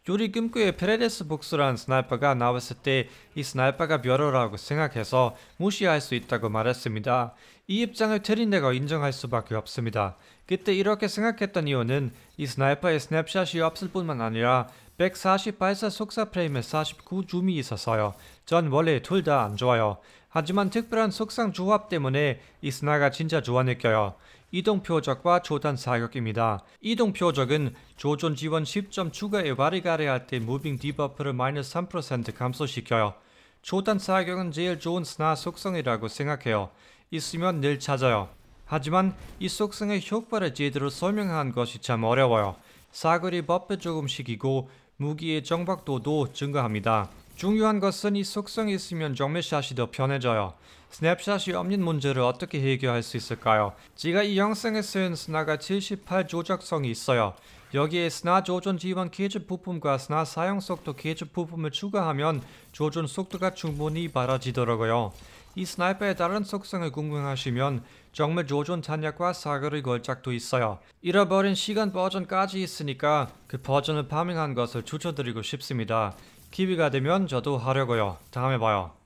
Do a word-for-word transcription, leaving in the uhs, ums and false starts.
요리 금고에 페레데스 복수라는 스나이퍼가 나왔을 때 이 스나이퍼가 벼러라고 생각해서 무시할 수 있다고 말했습니다. 이 입장을 테린네가 인정할 수밖에 없습니다. 그때 이렇게 생각했던 이유는 이 스나이퍼의 스냅샷이 없을 뿐만 아니라 백사십 발사 속사 프레임에 사십구 줌이 있어서요. 전 원래 둘 다 안 좋아요. 하지만 특별한 속상 조합 때문에 이 스나가 진짜 좋아 느껴요. 이동 표적과 조단 사격입니다. 이동 표적은 조준 지원 십 점 추가에 와리가리 할 때 무빙 디버프를 마이너스 삼 퍼센트 감소시켜요. 조단 사격은 제일 좋은 스나 속성이라고 생각해요. 있으면 늘 찾아요. 하지만 이 속성의 효과를 제대로 설명한 것이 참 어려워요. 사거리 버프 조금씩이고 무기의 정박도도 증가합니다. 중요한 것은 이 속성이 있으면 정밀샷이 더 편해져요. 스냅샷이 없는 문제를 어떻게 해결할 수 있을까요? 제가 이 영상에 쓴 스나가 칠십팔 조작성이 있어요. 여기에 스나 조준 지원 게이지 부품과 스나 사용 속도 게이지 부품을 추가하면 조준 속도가 충분히 빨라지더라고요. 이 스나이퍼의 다른 속성을 궁금하시면 정밀 조준 탄약과 사거리 걸작도 있어요. 잃어버린 시간 버전까지 있으니까 그 버전을 파밍한 것을 추천드리고 싶습니다. 기회가 되면 저도 하려고요. 다음에 봐요.